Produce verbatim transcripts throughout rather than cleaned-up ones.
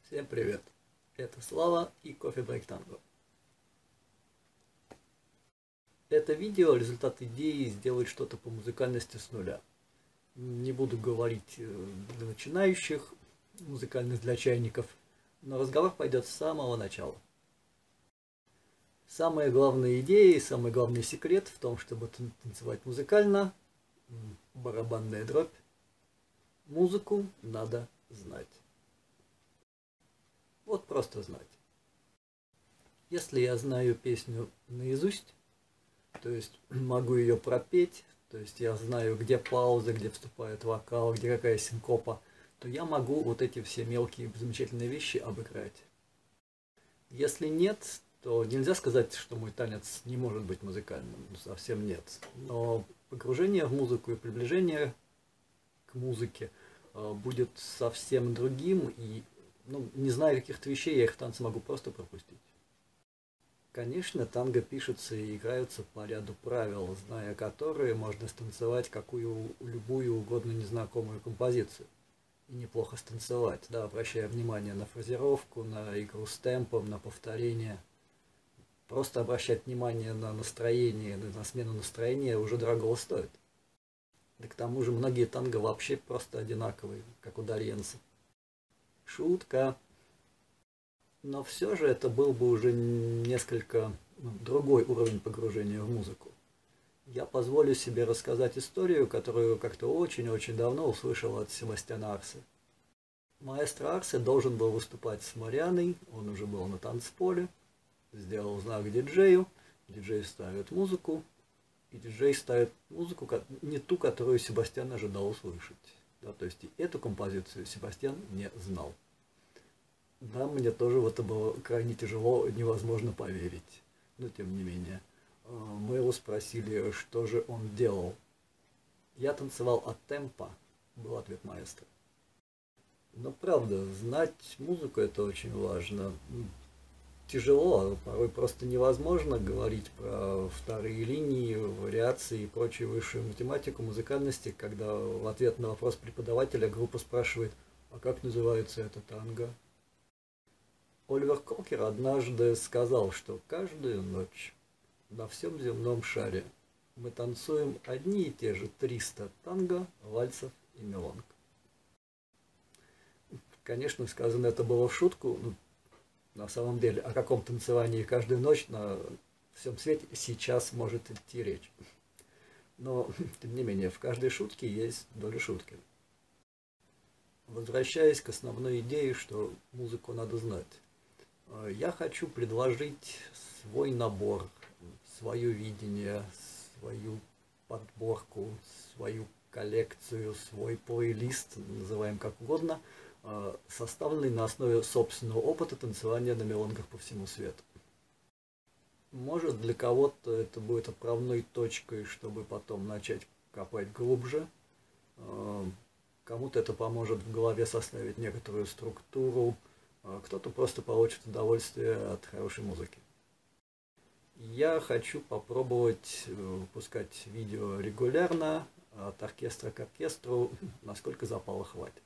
Всем привет! Это Слава и Кофе Брейк Танго. Это видео — результат идеи сделать что-то по музыкальности с нуля. Не буду говорить для начинающих, музыкальных для чайников, но разговор пойдет с самого начала. Самая главная идея и самый главный секрет в том, чтобы танцевать музыкально, барабанная дробь, музыку надо знать. Вот просто знать. Если я знаю песню наизусть, то есть могу ее пропеть, то есть я знаю, где пауза, где вступает вокал, где какая синкопа, то я могу вот эти все мелкие замечательные вещи обыграть. Если нет, то нельзя сказать, что мой танец не может быть музыкальным, совсем нет. Но погружение в музыку и приближение к музыке будет совсем другим, и ну, не зная каких-то вещей, я их в танце могу просто пропустить. Конечно, танго пишется и играются по ряду правил, зная которые можно станцевать какую любую угодно незнакомую композицию. И неплохо станцевать, да, обращая внимание на фразировку, на игру с темпом, на повторение. Просто обращать внимание на настроение, на смену настроения уже дорого стоит. Да к тому же многие танго вообще просто одинаковые, как у итальянцев. Шутка. Но все же это был бы уже несколько ну, другой уровень погружения в музыку. Я позволю себе рассказать историю, которую как-то очень-очень давно услышал от Себастьяна Арсе. Маэстро Арсе должен был выступать с Марианой, он уже был на танцполе, сделал знак диджею, диджей ставит музыку, и диджей ставит музыку не ту, которую Себастьян ожидал услышать. Да, то есть и эту композицию Себастьян не знал. Да, мне тоже в это было крайне тяжело, невозможно поверить. Но тем не менее. Мы его спросили, что же он делал. Я танцевал от темпа, был ответ маэстро. Но правда, знать музыку — это очень важно. Тяжело, порой просто невозможно говорить про вторые линии, вариации и прочую высшую математику музыкальности, когда в ответ на вопрос преподавателя группа спрашивает: а как называется это танго? Оливер Кокер однажды сказал, что каждую ночь на всем земном шаре мы танцуем одни и те же триста танго, вальсов и мелонг. Конечно, сказано это было в шутку. На самом деле, о каком танцевании каждую ночь на всем свете сейчас может идти речь. Но, тем не менее, в каждой шутке есть доля шутки. Возвращаясь к основной идее, что музыку надо знать, я хочу предложить свой набор, свое видение, свою подборку, свою коллекцию, свой плейлист, называем как угодно, составленный на основе собственного опыта танцевания на мелонгах по всему свету. Может, для кого-то это будет отправной точкой, чтобы потом начать копать глубже. Кому-то это поможет в голове составить некоторую структуру. Кто-то просто получит удовольствие от хорошей музыки. Я хочу попробовать выпускать видео регулярно, от оркестра к оркестру, насколько запала хватит.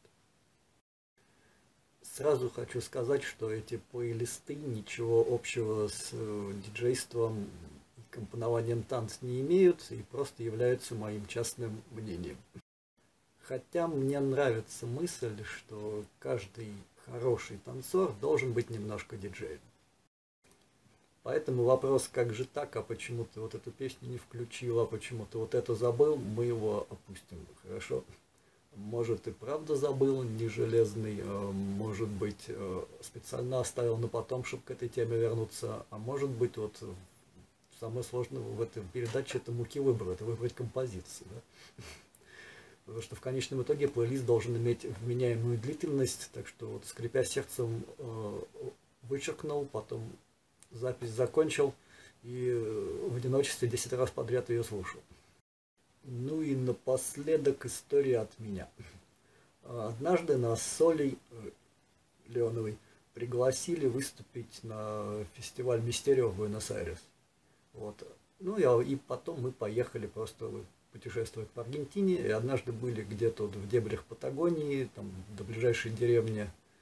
Сразу хочу сказать, что эти плейлисты ничего общего с диджейством и компонованием танца не имеют и просто являются моим частным мнением. Хотя мне нравится мысль, что каждый хороший танцор должен быть немножко диджеем. Поэтому вопрос, как же так, а почему ты вот эту песню не включил, а почему ты вот это забыл, мы его опустим, хорошо? Может, и правда забыл, не железный, может быть, специально оставил на потом, чтобы к этой теме вернуться, а может быть, вот самое сложное в этой передаче — это муки выбора, это выбрать композицию. Да? Потому что в конечном итоге плейлист должен иметь вменяемую длительность, так что вот, скрипя сердцем, вычеркнул, потом запись закончил и в одиночестве десять раз подряд ее слушал. Ну и напоследок история от меня. Однажды нас с Олей Леоновой пригласили выступить на фестиваль Мистерио в Буэнос-Айрес. Вот. Ну и, и потом мы поехали просто путешествовать по Аргентине, и однажды были где-то в дебрях Патагонии, там до ближайшей деревни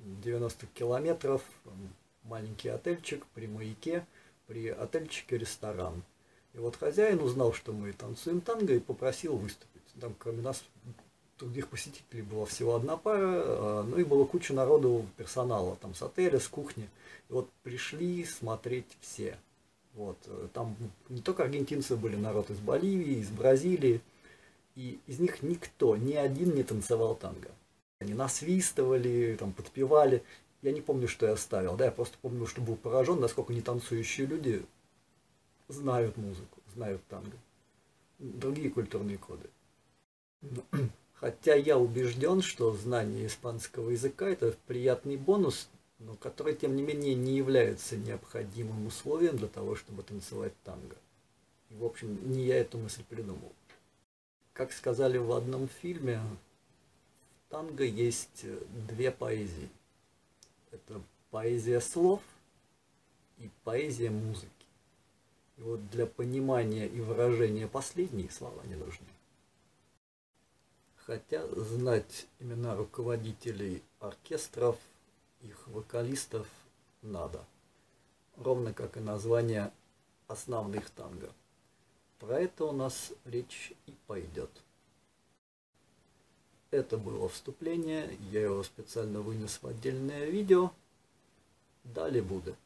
девяносто километров, маленький отельчик при маяке, при отельчике ресторан. И вот хозяин узнал, что мы танцуем танго, и попросил выступить. Там кроме нас других посетителей была всего одна пара, ну и было куча народу, персонала, там с отеля, с кухни. И вот пришли смотреть все. Вот. Там не только аргентинцы были, народ из Боливии, из Бразилии. И из них никто, ни один не танцевал танго. Они насвистывали, там, подпевали. Я не помню, что я ставил. Да, я просто помню, что был поражен, насколько нетанцующие люди знают музыку, знают танго. Другие культурные коды. Хотя я убежден, что знание испанского языка – это приятный бонус, но который, тем не менее, не является необходимым условием для того, чтобы танцевать танго. И, в общем, не я эту мысль придумал. Как сказали в одном фильме, в танго есть две поэзии. Это поэзия слов и поэзия музыки. И вот для понимания и выражения последней слова не нужны. Хотя знать имена руководителей оркестров, их вокалистов надо. Ровно как и название основных танго. Про это у нас речь и пойдет. Это было вступление, я его специально вынес в отдельное видео. Далее будет.